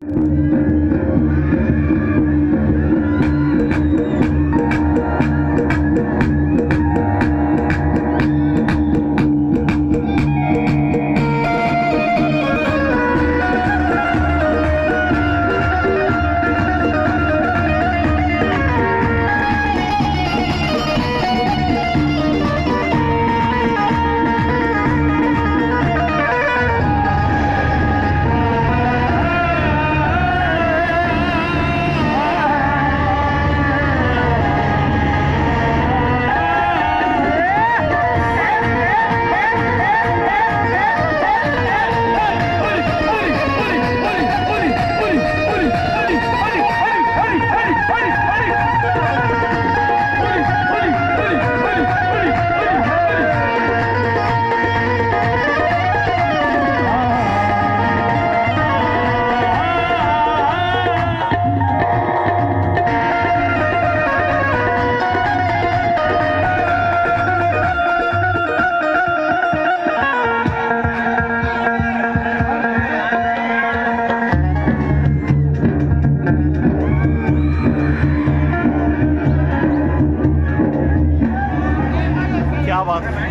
क्या बात है।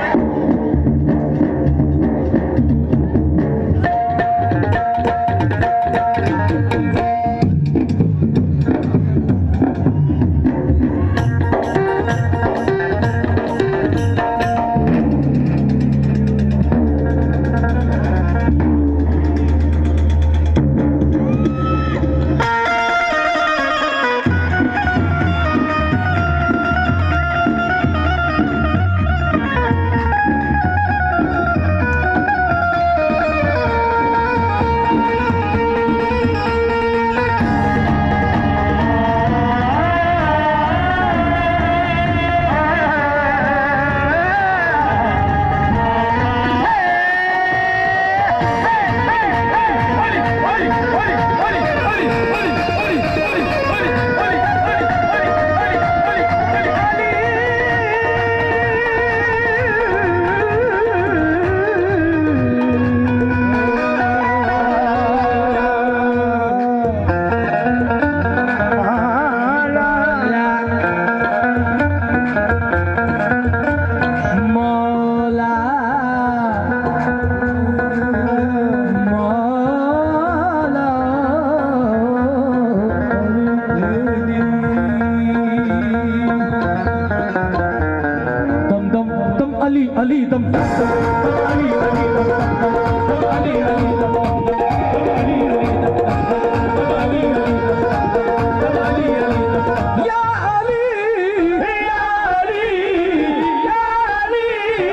अली अली दम अली अली दम अली अली दम अली अली दम अली अली दम या अली या अली या अली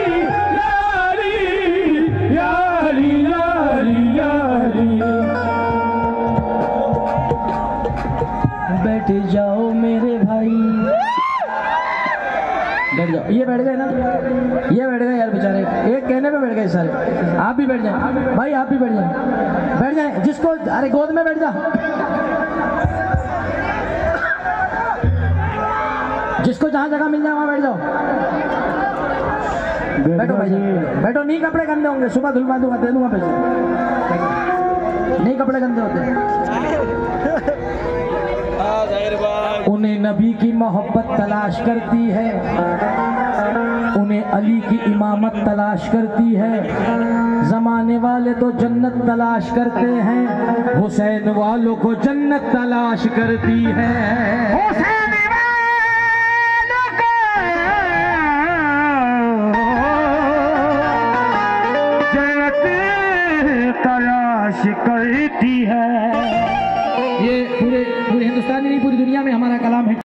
या अली या अली या अली या अली। बैठ जाओ मेरे भाई, बैठ जाओ। ये बैठ गए ना, ये बैठ गए यार बेचारे, एक कहने पे बैठ गए सारे। आप भी बैठ जाए भाई, आप भी बैठ जाए, बैठ जाए। जिसको अरे गोद में बैठ जा, जिसको जहां जगह मिल जाए वहां बैठ जाओ। बैठो भाई, बैठो। नहीं कपड़े गंदे होंगे, सुबह धुलवा दूंगा, दे दूंगा पैसे। नहीं कपड़े गंदे होते। उन्हें नबी की मोहब्बत तलाश करती है, उन्हें अली की इमामत तलाश करती है। जमाने वाले तो जन्नत तलाश करते हैं, हुसैन वालों को जन्नत तलाश करती है। हुसैन वालों को जन्नत तलाश करती है। ये पूरे हिंदुस्तान ही नहीं, पूरी दुनिया में हमारा कलाम है।